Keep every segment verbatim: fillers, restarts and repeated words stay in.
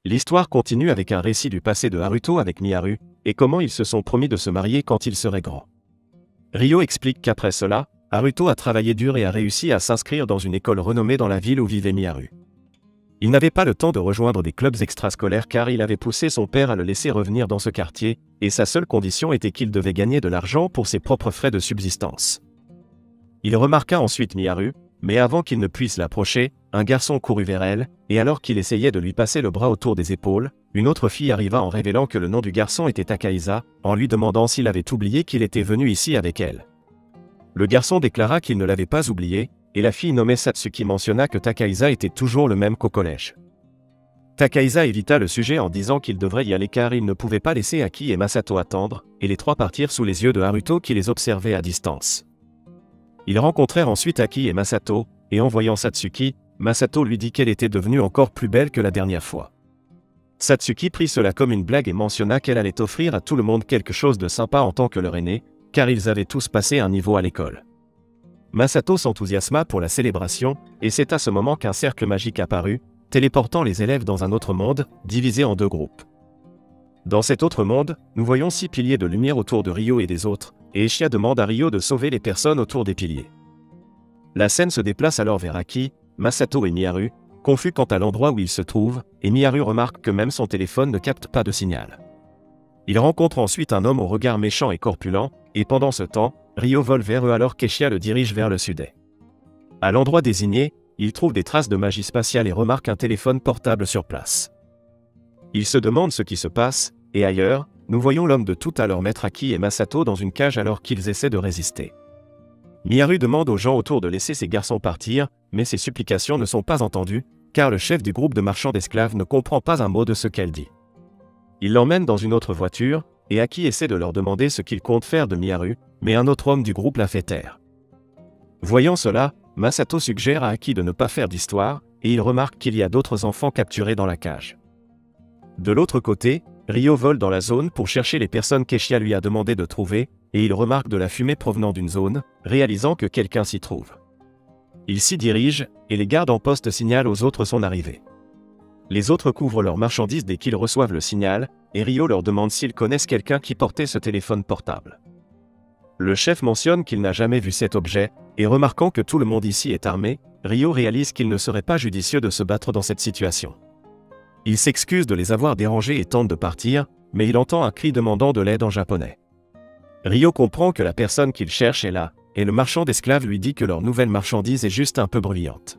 L'histoire continue avec un récit du passé de Haruto avec Miharu, et comment ils se sont promis de se marier quand ils seraient grands. Ryo explique qu'après cela, Haruto a travaillé dur et a réussi à s'inscrire dans une école renommée dans la ville où vivait Miharu. Il n'avait pas le temps de rejoindre des clubs extrascolaires car il avait poussé son père à le laisser revenir dans ce quartier, et sa seule condition était qu'il devait gagner de l'argent pour ses propres frais de subsistance. Il remarqua ensuite Miharu, mais avant qu'il ne puisse l'approcher, un garçon courut vers elle, et alors qu'il essayait de lui passer le bras autour des épaules, une autre fille arriva en révélant que le nom du garçon était Takahisa, en lui demandant s'il avait oublié qu'il était venu ici avec elle. Le garçon déclara qu'il ne l'avait pas oublié, et la fille nommée Satsuki mentionna que Takahisa était toujours le même qu'au collège. Takahisa évita le sujet en disant qu'il devrait y aller car il ne pouvait pas laisser Aki et Masato attendre, et les trois partirent sous les yeux de Haruto qui les observait à distance. Ils rencontrèrent ensuite Aki et Masato, et en voyant Satsuki, Masato lui dit qu'elle était devenue encore plus belle que la dernière fois. Satsuki prit cela comme une blague et mentionna qu'elle allait offrir à tout le monde quelque chose de sympa en tant que leur aîné, car ils avaient tous passé un niveau à l'école. Masato s'enthousiasma pour la célébration, et c'est à ce moment qu'un cercle magique apparut, téléportant les élèves dans un autre monde, divisé en deux groupes. Dans cet autre monde, nous voyons six piliers de lumière autour de Ryo et des autres, et Eshia demande à Ryo de sauver les personnes autour des piliers. La scène se déplace alors vers Aki, Masato et Miharu, confus quant à l'endroit où ils se trouvent, et Miharu remarque que même son téléphone ne capte pas de signal. Il rencontre ensuite un homme au regard méchant et corpulent, et pendant ce temps, Ryo vole vers eux alors qu'Eshia le dirige vers le sud-est. À l'endroit désigné, il trouve des traces de magie spatiale et remarque un téléphone portable sur place. Il se demande ce qui se passe, et ailleurs, nous voyons l'homme de tout à l'heure mettre Aki et Masato dans une cage alors qu'ils essaient de résister. Miharu demande aux gens autour de laisser ces garçons partir, mais ses supplications ne sont pas entendues, car le chef du groupe de marchands d'esclaves ne comprend pas un mot de ce qu'elle dit. Il l'emmène dans une autre voiture, et Aki essaie de leur demander ce qu'il compte faire de Miharu, mais un autre homme du groupe la fait taire. Voyant cela, Masato suggère à Aki de ne pas faire d'histoire, et il remarque qu'il y a d'autres enfants capturés dans la cage. De l'autre côté, Ryo vole dans la zone pour chercher les personnes qu'Eshia lui a demandé de trouver, et il remarque de la fumée provenant d'une zone, réalisant que quelqu'un s'y trouve. Il s'y dirige, et les gardes en poste signalent aux autres son arrivée. Les autres couvrent leurs marchandises dès qu'ils reçoivent le signal, et Ryo leur demande s'ils connaissent quelqu'un qui portait ce téléphone portable. Le chef mentionne qu'il n'a jamais vu cet objet, et remarquant que tout le monde ici est armé, Ryo réalise qu'il ne serait pas judicieux de se battre dans cette situation. Il s'excuse de les avoir dérangés et tente de partir, mais il entend un cri demandant de l'aide en japonais. Ryo comprend que la personne qu'il cherche est là, et le marchand d'esclaves lui dit que leur nouvelle marchandise est juste un peu bruyante.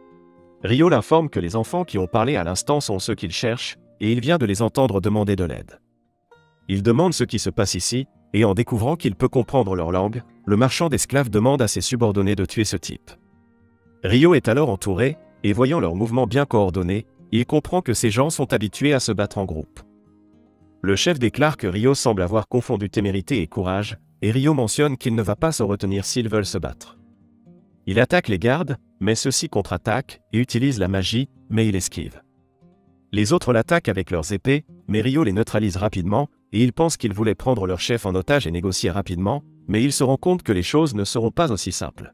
Ryo l'informe que les enfants qui ont parlé à l'instant sont ceux qu'il cherche, et il vient de les entendre demander de l'aide. Il demande ce qui se passe ici, et en découvrant qu'il peut comprendre leur langue, le marchand d'esclaves demande à ses subordonnés de tuer ce type. Ryo est alors entouré, et voyant leurs mouvements bien coordonnés, il comprend que ces gens sont habitués à se battre en groupe. Le chef déclare que Ryo semble avoir confondu témérité et courage, et Ryo mentionne qu'il ne va pas se retenir s'ils veulent se battre. Il attaque les gardes, mais ceux-ci contre-attaquent et utilisent la magie, mais il esquive. Les autres l'attaquent avec leurs épées, mais Ryo les neutralise rapidement, et il pense qu'ils voulaient prendre leur chef en otage et négocier rapidement, mais il se rend compte que les choses ne seront pas aussi simples.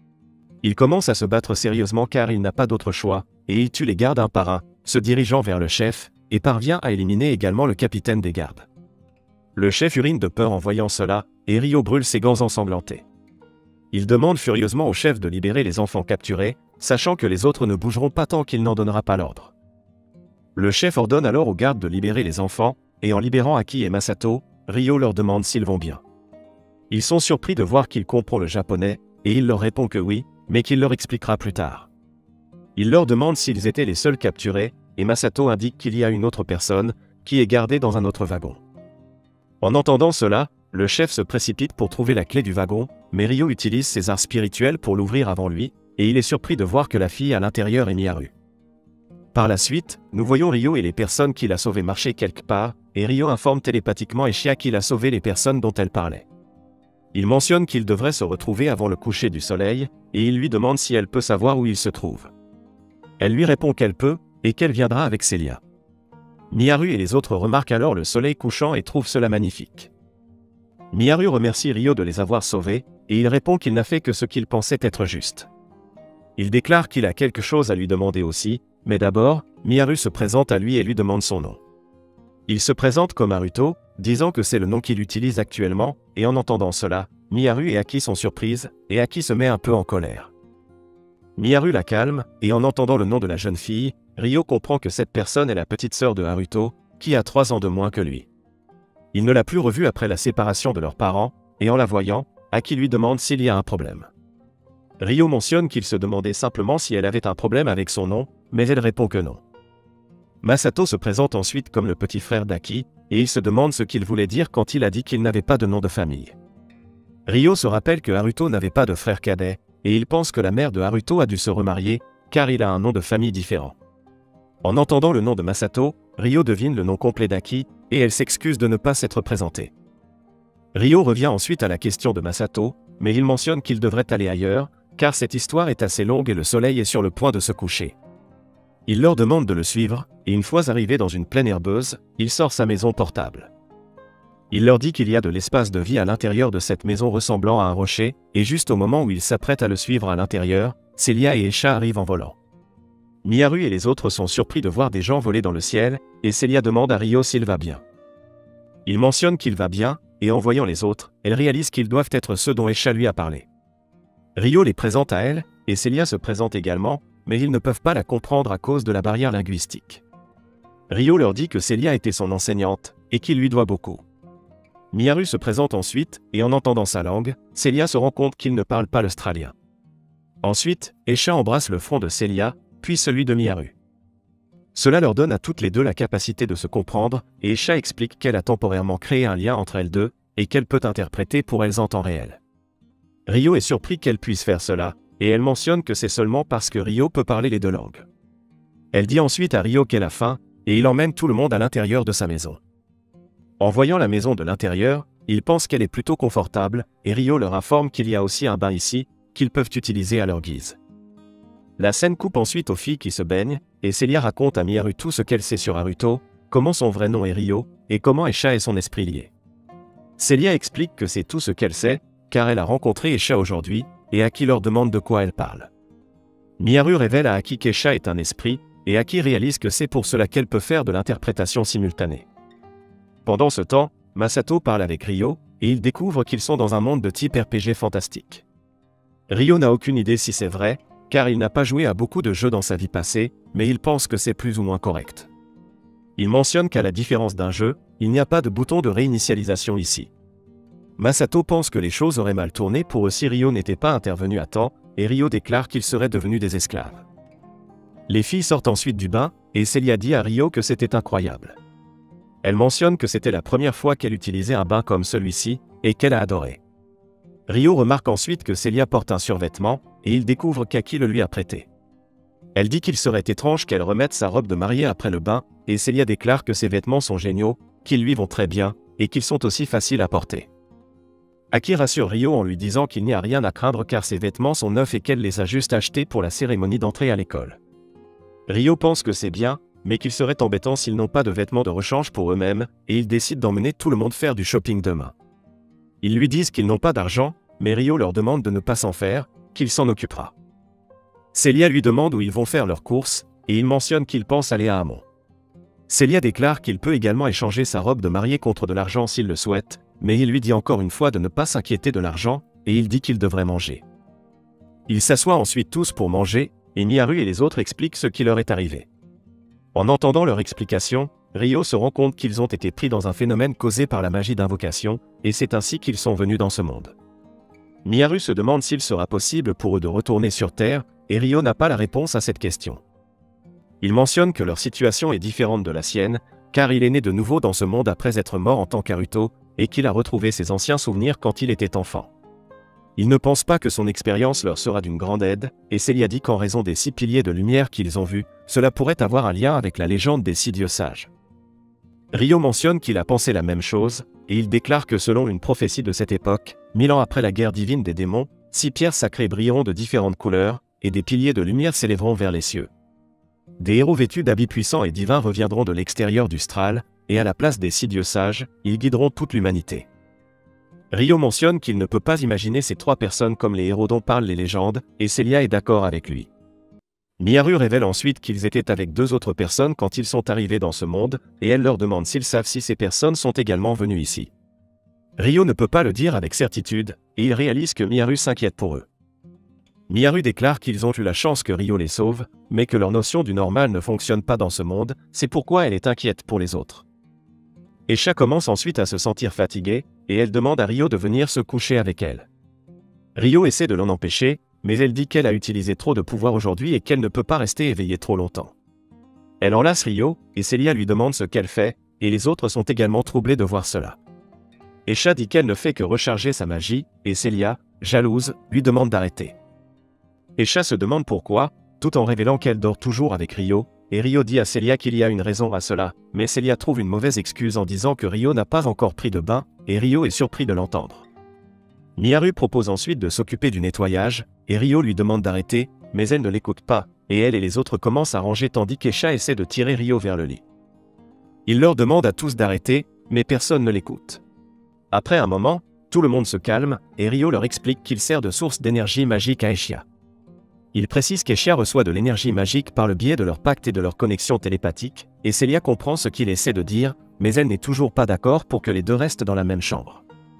Il commence à se battre sérieusement car il n'a pas d'autre choix, et il tue les gardes un par un, se dirigeant vers le chef, et parvient à éliminer également le capitaine des gardes. Le chef urine de peur en voyant cela, et Ryo brûle ses gants ensanglantés. Il demande furieusement au chef de libérer les enfants capturés, sachant que les autres ne bougeront pas tant qu'il n'en donnera pas l'ordre. Le chef ordonne alors aux gardes de libérer les enfants, et en libérant Aki et Masato, Ryo leur demande s'ils vont bien. Ils sont surpris de voir qu'il comprend le japonais, et il leur répond que oui, mais qu'il leur expliquera plus tard. Il leur demande s'ils étaient les seuls capturés, et Masato indique qu'il y a une autre personne, qui est gardée dans un autre wagon. En entendant cela, le chef se précipite pour trouver la clé du wagon, mais Ryo utilise ses arts spirituels pour l'ouvrir avant lui, et il est surpris de voir que la fille à l'intérieur est Miharu. Par la suite, nous voyons Ryo et les personnes qu'il a sauvées marcher quelque part, et Ryo informe télépathiquement Eshia qu'il a sauvé les personnes dont elle parlait. Il mentionne qu'il devrait se retrouver avant le coucher du soleil, et il lui demande si elle peut savoir où il se trouve. Elle lui répond qu'elle peut, et qu'elle viendra avec Celia. Miharu et les autres remarquent alors le soleil couchant et trouvent cela magnifique. Miharu remercie Ryo de les avoir sauvés, et il répond qu'il n'a fait que ce qu'il pensait être juste. Il déclare qu'il a quelque chose à lui demander aussi, Mais d'abord, Miharu se présente à lui et lui demande son nom. Il se présente comme Haruto, disant que c'est le nom qu'il utilise actuellement, et en entendant cela, Miharu et Aki sont surprises, et Aki se met un peu en colère. Miharu la calme, et en entendant le nom de la jeune fille, Ryo comprend que cette personne est la petite sœur de Haruto, qui a trois ans de moins que lui. Il ne l'a plus revue après la séparation de leurs parents, et en la voyant, Aki lui demande s'il y a un problème. Ryo mentionne qu'il se demandait simplement si elle avait un problème avec son nom, mais elle répond que non. Masato se présente ensuite comme le petit frère d'Aki, et il se demande ce qu'il voulait dire quand il a dit qu'il n'avait pas de nom de famille. Ryo se rappelle que Haruto n'avait pas de frère cadet, et il pense que la mère de Haruto a dû se remarier, car il a un nom de famille différent. En entendant le nom de Masato, Ryo devine le nom complet d'Aki, et elle s'excuse de ne pas s'être présentée. Ryo revient ensuite à la question de Masato, mais il mentionne qu'il devrait aller ailleurs, car cette histoire est assez longue et le soleil est sur le point de se coucher. Il leur demande de le suivre, et une fois arrivé dans une plaine herbeuse, il sort sa maison portable. Il leur dit qu'il y a de l'espace de vie à l'intérieur de cette maison ressemblant à un rocher, et juste au moment où il s'apprête à le suivre à l'intérieur, Celia et Esha arrivent en volant. Miharu et les autres sont surpris de voir des gens voler dans le ciel, et Celia demande à Ryo s'il va bien. Il mentionne qu'il va bien, et en voyant les autres, elle réalise qu'ils doivent être ceux dont Esha lui a parlé. Ryo les présente à elle, et Celia se présente également, mais ils ne peuvent pas la comprendre à cause de la barrière linguistique. Ryo leur dit que Celia était son enseignante, et qu'il lui doit beaucoup. Miharu se présente ensuite, et en entendant sa langue, Celia se rend compte qu'il ne parle pas l'australien. Ensuite, Esha embrasse le front de Celia, puis celui de Miharu. Cela leur donne à toutes les deux la capacité de se comprendre, et Esha explique qu'elle a temporairement créé un lien entre elles deux, et qu'elle peut interpréter pour elles en temps réel. Ryo est surpris qu'elle puisse faire cela, et elle mentionne que c'est seulement parce que Ryo peut parler les deux langues. Elle dit ensuite à Ryo qu'elle a faim, et il emmène tout le monde à l'intérieur de sa maison. En voyant la maison de l'intérieur, ils pensent qu'elle est plutôt confortable, et Ryo leur informe qu'il y a aussi un bain ici, qu'ils peuvent utiliser à leur guise. La scène coupe ensuite aux filles qui se baignent, et Celia raconte à Miharu tout ce qu'elle sait sur Haruto, comment son vrai nom est Ryo, et comment Esha est son esprit lié. Celia explique que c'est tout ce qu'elle sait, car elle a rencontré Esha aujourd'hui, et Aki leur demande de quoi elle parle. Miharu révèle à Aki qu'Esha est un esprit, et Aki réalise que c'est pour cela qu'elle peut faire de l'interprétation simultanée. Pendant ce temps, Masato parle avec Ryo, et il découvre qu'ils sont dans un monde de type R P G fantastique. Ryo n'a aucune idée si c'est vrai, car il n'a pas joué à beaucoup de jeux dans sa vie passée, mais il pense que c'est plus ou moins correct. Il mentionne qu'à la différence d'un jeu, il n'y a pas de bouton de réinitialisation ici. Masato pense que les choses auraient mal tourné pour eux si Ryo n'était pas intervenu à temps, et Ryo déclare qu'ils seraient devenus des esclaves. Les filles sortent ensuite du bain, et Celia dit à Ryo que c'était incroyable. Elle mentionne que c'était la première fois qu'elle utilisait un bain comme celui-ci, et qu'elle a adoré. Ryo remarque ensuite que Celia porte un survêtement, et il découvre qu'Aki le lui a prêté. Elle dit qu'il serait étrange qu'elle remette sa robe de mariée après le bain, et Celia déclare que ses vêtements sont géniaux, qu'ils lui vont très bien, et qu'ils sont aussi faciles à porter. Aki rassure Ryo en lui disant qu'il n'y a rien à craindre car ses vêtements sont neufs et qu'elle les a juste achetés pour la cérémonie d'entrée à l'école. Ryo pense que c'est bien, mais qu'il serait embêtant s'ils n'ont pas de vêtements de rechange pour eux-mêmes, et ils décident d'emmener tout le monde faire du shopping demain. Ils lui disent qu'ils n'ont pas d'argent, mais Ryo leur demande de ne pas s'en faire, qu'il s'en occupera. Celia lui demande où ils vont faire leurs courses, et il mentionne qu'il pense aller à Hamon. Celia déclare qu'il peut également échanger sa robe de mariée contre de l'argent s'il le souhaite, mais il lui dit encore une fois de ne pas s'inquiéter de l'argent, et il dit qu'il devrait manger. Ils s'assoient ensuite tous pour manger, et Miharu et les autres expliquent ce qui leur est arrivé. En entendant leur explication, Ryo se rend compte qu'ils ont été pris dans un phénomène causé par la magie d'invocation, et c'est ainsi qu'ils sont venus dans ce monde. Miharu se demande s'il sera possible pour eux de retourner sur Terre, et Ryo n'a pas la réponse à cette question. Il mentionne que leur situation est différente de la sienne, car il est né de nouveau dans ce monde après être mort en tant qu'Haruto, et qu'il a retrouvé ses anciens souvenirs quand il était enfant. Il ne pense pas que son expérience leur sera d'une grande aide, et Celia dit qu'en raison des six piliers de lumière qu'ils ont vus, cela pourrait avoir un lien avec la légende des six dieux sages. Ryo mentionne qu'il a pensé la même chose, et il déclare que selon une prophétie de cette époque, mille ans après la guerre divine des démons, six pierres sacrées brilleront de différentes couleurs, et des piliers de lumière s'élèveront vers les cieux. Des héros vêtus d'habits puissants et divins reviendront de l'extérieur du Stral, et à la place des six dieux sages, ils guideront toute l'humanité. Ryo mentionne qu'il ne peut pas imaginer ces trois personnes comme les héros dont parlent les légendes, et Celia est d'accord avec lui. Miharu révèle ensuite qu'ils étaient avec deux autres personnes quand ils sont arrivés dans ce monde, et elle leur demande s'ils savent si ces personnes sont également venues ici. Ryo ne peut pas le dire avec certitude, et il réalise que Miharu s'inquiète pour eux. Miharu déclare qu'ils ont eu la chance que Ryo les sauve, mais que leur notion du normal ne fonctionne pas dans ce monde, c'est pourquoi elle est inquiète pour les autres. Esha commence ensuite à se sentir fatiguée, et elle demande à Ryo de venir se coucher avec elle. Ryo essaie de l'en empêcher, mais elle dit qu'elle a utilisé trop de pouvoir aujourd'hui et qu'elle ne peut pas rester éveillée trop longtemps. Elle enlace Ryo, et Celia lui demande ce qu'elle fait, et les autres sont également troublés de voir cela. Esha dit qu'elle ne fait que recharger sa magie, et Celia, jalouse, lui demande d'arrêter. Esha se demande pourquoi, tout en révélant qu'elle dort toujours avec Ryo, et Ryo dit à Celia qu'il y a une raison à cela, mais Celia trouve une mauvaise excuse en disant que Ryo n'a pas encore pris de bain, et Ryo est surpris de l'entendre. Miharu propose ensuite de s'occuper du nettoyage, et Ryo lui demande d'arrêter, mais elle ne l'écoute pas, et elle et les autres commencent à ranger tandis qu'Esha essaie de tirer Ryo vers le lit. Il leur demande à tous d'arrêter, mais personne ne l'écoute. Après un moment, tout le monde se calme, et Ryo leur explique qu'il sert de source d'énergie magique à Esha. Il précise qu'Esha reçoit de l'énergie magique par le biais de leur pacte et de leur connexion télépathique, et Celia comprend ce qu'il essaie de dire, mais elle n'est toujours pas d'accord pour que les deux restent dans la même chambre.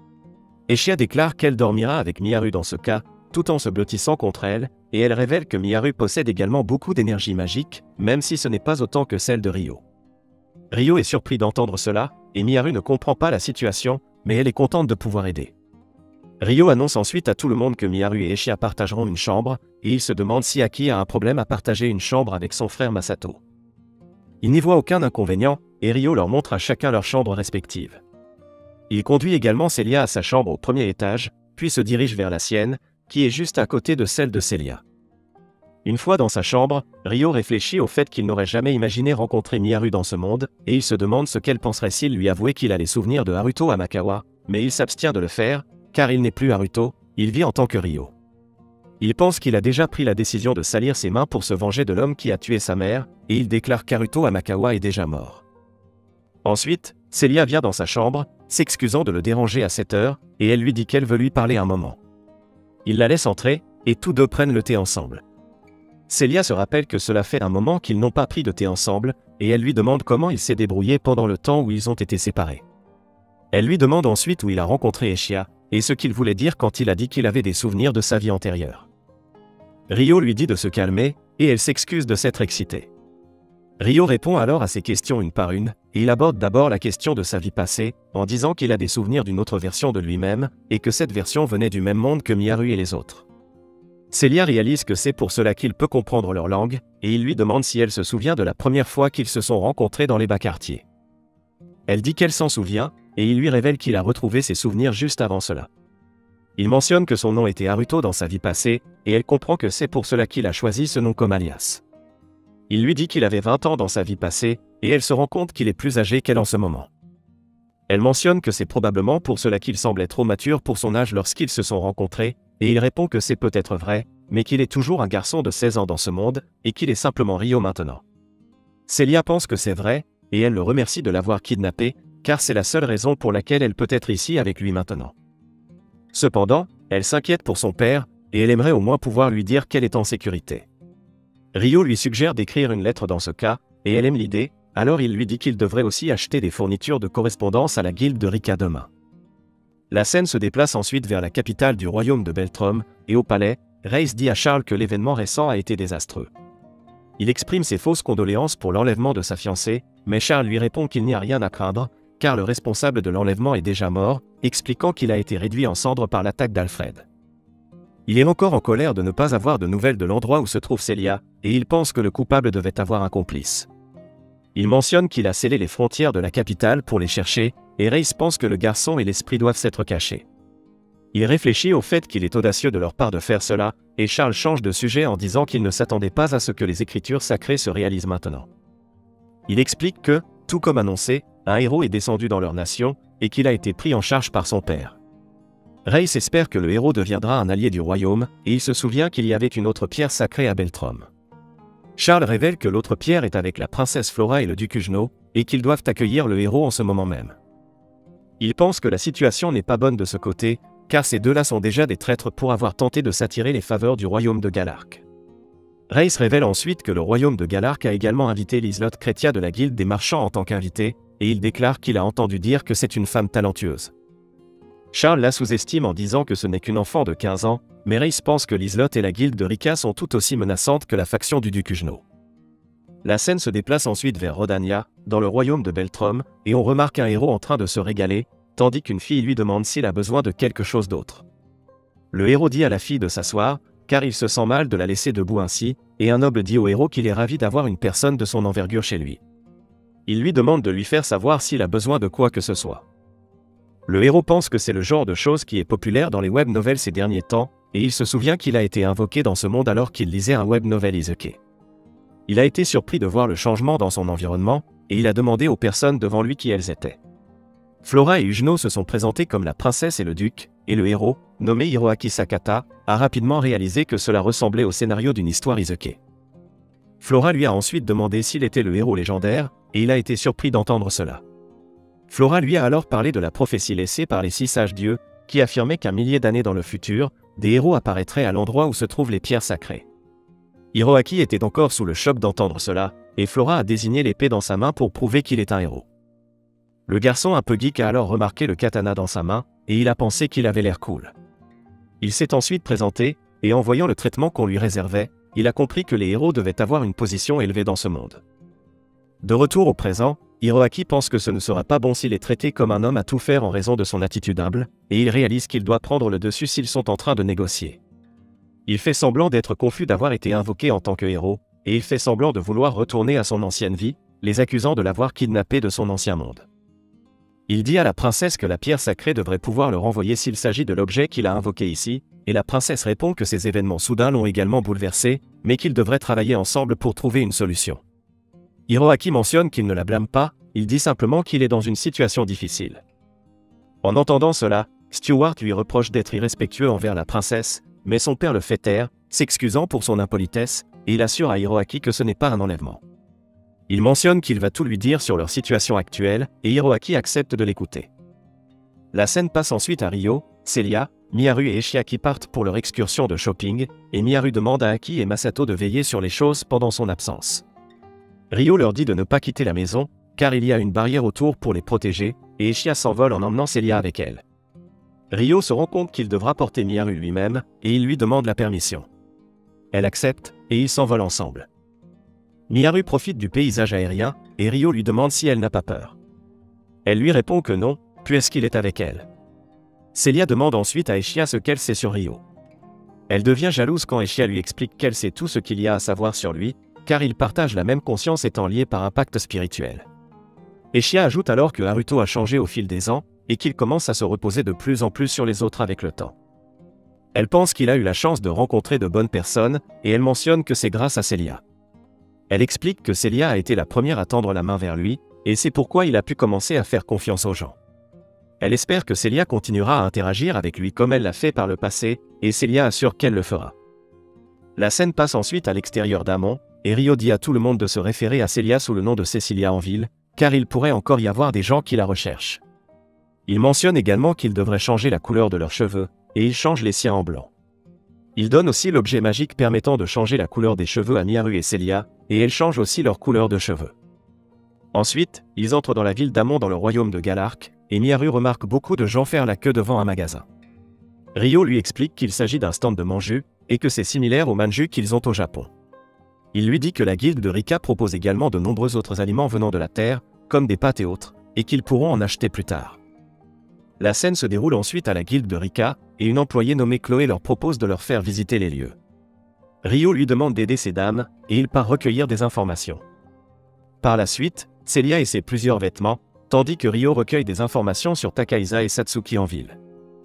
Esha déclare qu'elle dormira avec Miharu dans ce cas, tout en se blottissant contre elle, et elle révèle que Miharu possède également beaucoup d'énergie magique, même si ce n'est pas autant que celle de Ryo. Ryo est surpris d'entendre cela, et Miharu ne comprend pas la situation, mais elle est contente de pouvoir aider. Ryo annonce ensuite à tout le monde que Miharu et Esha partageront une chambre, et il se demande si Aki a un problème à partager une chambre avec son frère Masato. Il n'y voit aucun inconvénient, et Ryo leur montre à chacun leur chambre respective. Il conduit également Celia à sa chambre au premier étage, puis se dirige vers la sienne, qui est juste à côté de celle de Celia. Une fois dans sa chambre, Ryo réfléchit au fait qu'il n'aurait jamais imaginé rencontrer Miharu dans ce monde, et il se demande ce qu'elle penserait s'il lui avouait qu'il a les souvenirs de Haruto Amakawa, mais il s'abstient de le faire, car il n'est plus Haruto, il vit en tant que Ryo. Il pense qu'il a déjà pris la décision de salir ses mains pour se venger de l'homme qui a tué sa mère, et il déclare qu'Haruto Amakawa est déjà mort. Ensuite, Celia vient dans sa chambre, s'excusant de le déranger à cette heure, et elle lui dit qu'elle veut lui parler un moment. Il la laisse entrer, et tous deux prennent le thé ensemble. Celia se rappelle que cela fait un moment qu'ils n'ont pas pris de thé ensemble, et elle lui demande comment il s'est débrouillé pendant le temps où ils ont été séparés. Elle lui demande ensuite où il a rencontré Esha, et ce qu'il voulait dire quand il a dit qu'il avait des souvenirs de sa vie antérieure. Ryo lui dit de se calmer, et elle s'excuse de s'être excitée. Ryo répond alors à ses questions une par une, et il aborde d'abord la question de sa vie passée, en disant qu'il a des souvenirs d'une autre version de lui-même, et que cette version venait du même monde que Miharu et les autres. Celia réalise que c'est pour cela qu'il peut comprendre leur langue, et il lui demande si elle se souvient de la première fois qu'ils se sont rencontrés dans les bas quartiers. Elle dit qu'elle s'en souvient, et il lui révèle qu'il a retrouvé ses souvenirs juste avant cela. Il mentionne que son nom était Haruto dans sa vie passée, et elle comprend que c'est pour cela qu'il a choisi ce nom comme alias. Il lui dit qu'il avait vingt ans dans sa vie passée, et elle se rend compte qu'il est plus âgé qu'elle en ce moment. Elle mentionne que c'est probablement pour cela qu'il semblait trop mature pour son âge lorsqu'ils se sont rencontrés, et il répond que c'est peut-être vrai, mais qu'il est toujours un garçon de seize ans dans ce monde, et qu'il est simplement Ryo maintenant. Celia pense que c'est vrai, et elle le remercie de l'avoir kidnappé, car c'est la seule raison pour laquelle elle peut être ici avec lui maintenant. Cependant, elle s'inquiète pour son père, et elle aimerait au moins pouvoir lui dire qu'elle est en sécurité. Ryo lui suggère d'écrire une lettre dans ce cas, et elle aime l'idée, alors il lui dit qu'il devrait aussi acheter des fournitures de correspondance à la guilde de Rika demain. La scène se déplace ensuite vers la capitale du royaume de Beltrom, et au palais, Reis dit à Charles que l'événement récent a été désastreux. Il exprime ses fausses condoléances pour l'enlèvement de sa fiancée, mais Charles lui répond qu'il n'y a rien à craindre, car le responsable de l'enlèvement est déjà mort, expliquant qu'il a été réduit en cendres par l'attaque d'Alfred. Il est encore en colère de ne pas avoir de nouvelles de l'endroit où se trouve Celia, et il pense que le coupable devait avoir un complice. Il mentionne qu'il a scellé les frontières de la capitale pour les chercher, et Reis pense que le garçon et l'esprit doivent s'être cachés. Il réfléchit au fait qu'il est audacieux de leur part de faire cela, et Charles change de sujet en disant qu'il ne s'attendait pas à ce que les écritures sacrées se réalisent maintenant. Il explique que, tout comme annoncé, un héros est descendu dans leur nation, et qu'il a été pris en charge par son père. Reis espère que le héros deviendra un allié du royaume, et il se souvient qu'il y avait une autre pierre sacrée à Beltrom. Charles révèle que l'autre pierre est avec la princesse Flora et le duc Ujno, et qu'ils doivent accueillir le héros en ce moment même. Il pense que la situation n'est pas bonne de ce côté, car ces deux-là sont déjà des traîtres pour avoir tenté de s'attirer les faveurs du royaume de Galark. Reiss révèle ensuite que le royaume de Galark a également invité Liselotte Chrétia de la Guilde des Marchands en tant qu'invité, et il déclare qu'il a entendu dire que c'est une femme talentueuse. Charles la sous-estime en disant que ce n'est qu'une enfant de quinze ans, mais Reiss pense que Liselotte et la Guilde de Rika sont tout aussi menaçantes que la faction du duc Huguenot. La scène se déplace ensuite vers Rodania, dans le royaume de Beltrom, et on remarque un héros en train de se régaler, tandis qu'une fille lui demande s'il a besoin de quelque chose d'autre. Le héros dit à la fille de s'asseoir, car il se sent mal de la laisser debout ainsi, et un noble dit au héros qu'il est ravi d'avoir une personne de son envergure chez lui. Il lui demande de lui faire savoir s'il a besoin de quoi que ce soit. Le héros pense que c'est le genre de chose qui est populaire dans les web novels ces derniers temps, et il se souvient qu'il a été invoqué dans ce monde alors qu'il lisait un web novel isekai. Il a été surpris de voir le changement dans son environnement, et il a demandé aux personnes devant lui qui elles étaient. Flora et Huguenot se sont présentés comme la princesse et le duc, et le héros, nommé Hiroaki Sakata, a rapidement réalisé que cela ressemblait au scénario d'une histoire isekai. Flora lui a ensuite demandé s'il était le héros légendaire, et il a été surpris d'entendre cela. Flora lui a alors parlé de la prophétie laissée par les six sages dieux, qui affirmaient qu'un millier d'années dans le futur, des héros apparaîtraient à l'endroit où se trouvent les pierres sacrées. Hiroaki était encore sous le choc d'entendre cela, et Flora a désigné l'épée dans sa main pour prouver qu'il est un héros. Le garçon un peu geek a alors remarqué le katana dans sa main, et il a pensé qu'il avait l'air cool. Il s'est ensuite présenté, et en voyant le traitement qu'on lui réservait, il a compris que les héros devaient avoir une position élevée dans ce monde. De retour au présent, Hiroaki pense que ce ne sera pas bon s'il est traité comme un homme à tout faire en raison de son attitude humble, et il réalise qu'il doit prendre le dessus s'ils sont en train de négocier. Il fait semblant d'être confus d'avoir été invoqué en tant que héros, et il fait semblant de vouloir retourner à son ancienne vie, les accusant de l'avoir kidnappé de son ancien monde. Il dit à la princesse que la pierre sacrée devrait pouvoir le renvoyer s'il s'agit de l'objet qu'il a invoqué ici, et la princesse répond que ces événements soudains l'ont également bouleversé, mais qu'ils devraient travailler ensemble pour trouver une solution. Hiroaki mentionne qu'il ne la blâme pas, il dit simplement qu'il est dans une situation difficile. En entendant cela, Stewart lui reproche d'être irrespectueux envers la princesse, mais son père le fait taire, s'excusant pour son impolitesse, et il assure à Hiroaki que ce n'est pas un enlèvement. Il mentionne qu'il va tout lui dire sur leur situation actuelle, et Hiroaki accepte de l'écouter. La scène passe ensuite à Ryo, Celia, Miharu et Eshia qui partent pour leur excursion de shopping, et Miharu demande à Aki et Masato de veiller sur les choses pendant son absence. Ryo leur dit de ne pas quitter la maison, car il y a une barrière autour pour les protéger, et Eshia s'envole en emmenant Celia avec elle. Ryo se rend compte qu'il devra porter Miharu lui-même, et il lui demande la permission. Elle accepte, et ils s'envolent ensemble. Miharu profite du paysage aérien, et Ryo lui demande si elle n'a pas peur. Elle lui répond que non, puisqu'il est avec elle. Celia demande ensuite à Eshia ce qu'elle sait sur Ryo. Elle devient jalouse quand Eshia lui explique qu'elle sait tout ce qu'il y a à savoir sur lui, car ils partagent la même conscience étant liés par un pacte spirituel. Eshia ajoute alors que Haruto a changé au fil des ans, et qu'il commence à se reposer de plus en plus sur les autres avec le temps. Elle pense qu'il a eu la chance de rencontrer de bonnes personnes, et elle mentionne que c'est grâce à Celia. Elle explique que Celia a été la première à tendre la main vers lui, et c'est pourquoi il a pu commencer à faire confiance aux gens. Elle espère que Celia continuera à interagir avec lui comme elle l'a fait par le passé, et Celia assure qu'elle le fera. La scène passe ensuite à l'extérieur d'Amon, et Ryo dit à tout le monde de se référer à Celia sous le nom de Cecilia en ville, car il pourrait encore y avoir des gens qui la recherchent. Il mentionne également qu'ils devraient changer la couleur de leurs cheveux, et il change les siens en blanc. Il donne aussi l'objet magique permettant de changer la couleur des cheveux à Miharu et Celia, et elle change aussi leur couleur de cheveux. Ensuite, ils entrent dans la ville d'Amon dans le royaume de Galark, et Miharu remarque beaucoup de gens faire la queue devant un magasin. Ryo lui explique qu'il s'agit d'un stand de manju, et que c'est similaire au manju qu'ils ont au Japon. Il lui dit que la guilde de Rika propose également de nombreux autres aliments venant de la terre, comme des pâtes et autres, et qu'ils pourront en acheter plus tard. La scène se déroule ensuite à la guilde de Rika, et une employée nommée Chloé leur propose de leur faire visiter les lieux. Ryo lui demande d'aider ces dames, et il part recueillir des informations. Par la suite, Celia essaie plusieurs vêtements, tandis que Ryo recueille des informations sur Takaiza et Satsuki en ville.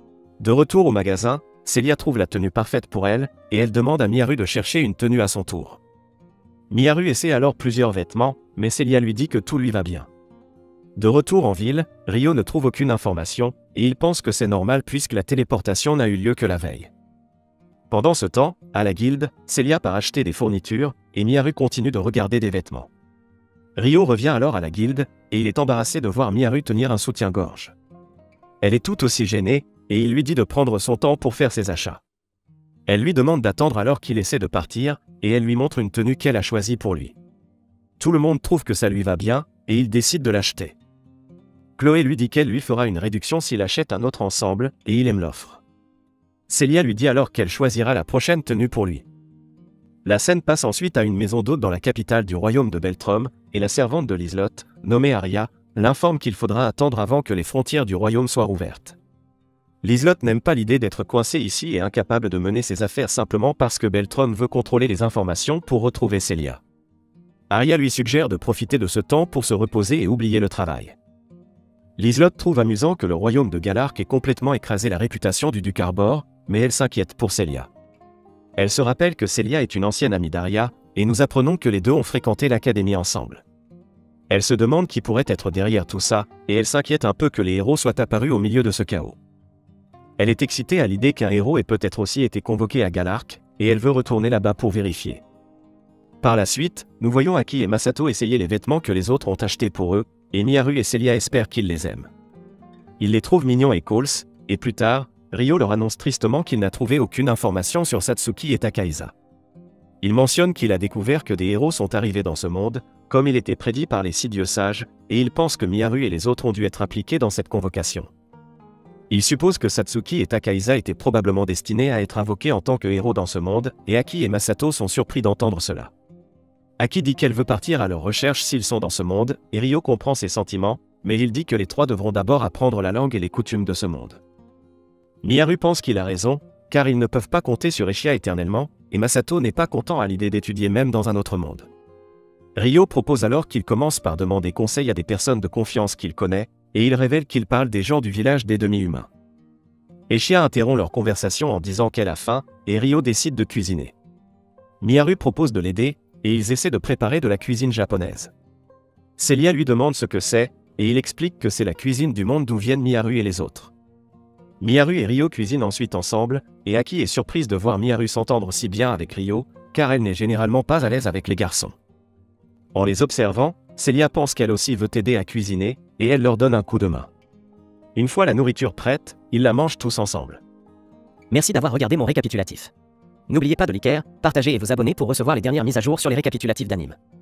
De retour au magasin, Celia trouve la tenue parfaite pour elle, et elle demande à Miharu de chercher une tenue à son tour. Miharu essaie alors plusieurs vêtements, mais Celia lui dit que tout lui va bien. De retour en ville, Ryo ne trouve aucune information, et il pense que c'est normal puisque la téléportation n'a eu lieu que la veille. Pendant ce temps, à la guilde, Celia part acheter des fournitures, et Miharu continue de regarder des vêtements. Ryo revient alors à la guilde, et il est embarrassé de voir Miharu tenir un soutien-gorge. Elle est tout aussi gênée, et il lui dit de prendre son temps pour faire ses achats. Elle lui demande d'attendre alors qu'il essaie de partir, et elle lui montre une tenue qu'elle a choisie pour lui. Tout le monde trouve que ça lui va bien, et il décide de l'acheter. Chloé lui dit qu'elle lui fera une réduction s'il achète un autre ensemble, et il aime l'offre. Célia lui dit alors qu'elle choisira la prochaine tenue pour lui. La scène passe ensuite à une maison d'hôte dans la capitale du royaume de Beltrom, et la servante de Liselotte, nommée Aria, l'informe qu'il faudra attendre avant que les frontières du royaume soient rouvertes. Liselotte n'aime pas l'idée d'être coincée ici et incapable de mener ses affaires simplement parce que Beltrom veut contrôler les informations pour retrouver Célia. Aria lui suggère de profiter de ce temps pour se reposer et oublier le travail. Liselotte trouve amusant que le royaume de Galarc ait complètement écrasé la réputation du duc Arbor, mais elle s'inquiète pour Célia. Elle se rappelle que Célia est une ancienne amie d'Aria, et nous apprenons que les deux ont fréquenté l'académie ensemble. Elle se demande qui pourrait être derrière tout ça, et elle s'inquiète un peu que les héros soient apparus au milieu de ce chaos. Elle est excitée à l'idée qu'un héros ait peut-être aussi été convoqué à Galarc, et elle veut retourner là-bas pour vérifier. Par la suite, nous voyons Aki et Masato essayer les vêtements que les autres ont achetés pour eux, et Miharu et Célia espèrent qu'ils les aiment. Ils les trouvent mignons et cools, et plus tard, Ryo leur annonce tristement qu'il n'a trouvé aucune information sur Satsuki et Takahisa. Il mentionne qu'il a découvert que des héros sont arrivés dans ce monde, comme il était prédit par les six dieux sages, et il pense que Miharu et les autres ont dû être impliqués dans cette convocation. Il suppose que Satsuki et Takahisa étaient probablement destinés à être invoqués en tant que héros dans ce monde, et Aki et Masato sont surpris d'entendre cela. Aki dit qu'elle veut partir à leur recherche s'ils sont dans ce monde, et Ryo comprend ses sentiments, mais il dit que les trois devront d'abord apprendre la langue et les coutumes de ce monde. Miharu pense qu'il a raison, car ils ne peuvent pas compter sur Eshia éternellement, et Masato n'est pas content à l'idée d'étudier même dans un autre monde. Ryo propose alors qu'il commence par demander conseil à des personnes de confiance qu'il connaît, et il révèle qu'il parle des gens du village des demi-humains. Eshia interrompt leur conversation en disant qu'elle a faim, et Ryo décide de cuisiner. Miharu propose de l'aider, et ils essaient de préparer de la cuisine japonaise. Célia lui demande ce que c'est, et il explique que c'est la cuisine du monde d'où viennent Miharu et les autres. Miharu et Ryo cuisinent ensuite ensemble, et Aki est surprise de voir Miharu s'entendre si bien avec Ryo, car elle n'est généralement pas à l'aise avec les garçons. En les observant, Célia pense qu'elle aussi veut aider à cuisiner, et elle leur donne un coup de main. Une fois la nourriture prête, ils la mangent tous ensemble. Merci d'avoir regardé mon récapitulatif. N'oubliez pas de liker, partager et vous abonner pour recevoir les dernières mises à jour sur les récapitulatifs d'anime.